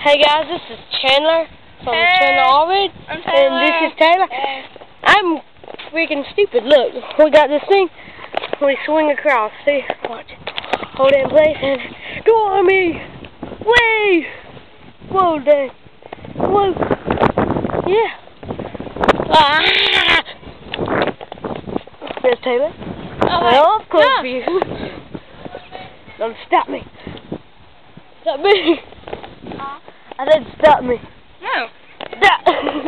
Hey guys, this is Chandler from Chandler Allred, and this is Taylor. I'm freaking stupid. Look, we got this thing. We swing across. See? Watch. Hold it in place and go on me. Way. Whoa, dang. Whoa. Yeah. Ah. There's Taylor. Oh, of course you. Don't stop me. Stop me. I said stop me. No. Stop.